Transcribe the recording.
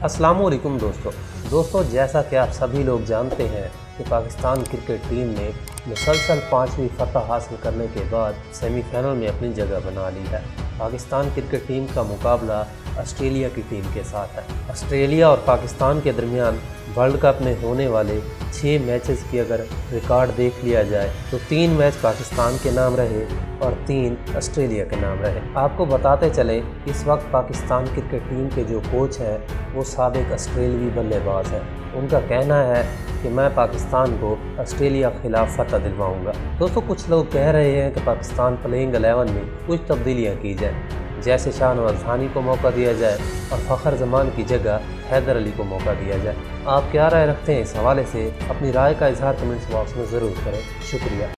अस्सलामुअलैकुम दोस्तों, जैसा कि आप सभी लोग जानते हैं कि पाकिस्तान क्रिकेट टीम ने मुसलसल 5वीं फतह हासिल करने के बाद सेमीफाइनल में अपनी जगह बना ली है। पाकिस्तान क्रिकेट टीम का मुकाबला ऑस्ट्रेलिया की टीम के साथ है। ऑस्ट्रेलिया और पाकिस्तान के दरमियान वर्ल्ड कप में होने वाले 6 मैचेस की अगर रिकॉर्ड देख लिया जाए तो 3 मैच पाकिस्तान के नाम रहे और 3 ऑस्ट्रेलिया के नाम रहे। आपको बताते चले, इस वक्त पाकिस्तान क्रिकेट टीम के जो कोच हैं वो साबिक ऑस्ट्रेलियावी बल्लेबाज हैं। उनका कहना है कि मैं पाकिस्तान को ऑस्ट्रेलिया के खिलाफ फतह दिलवाऊंगा। दोस्तों, कुछ लोग कह रहे हैं कि पाकिस्तान प्लेइंग 11 में कुछ तब्दीलियां की जाए, जैसे शाहनवाज धानी को मौका दिया जाए और फ़खर जमान की जगह हैदर अली को मौका दिया जाए। आप क्या राय रखते हैं इस हवाले से? अपनी राय का इजहार कमेंट्स बॉक्स में ज़रूर करें। शुक्रिया।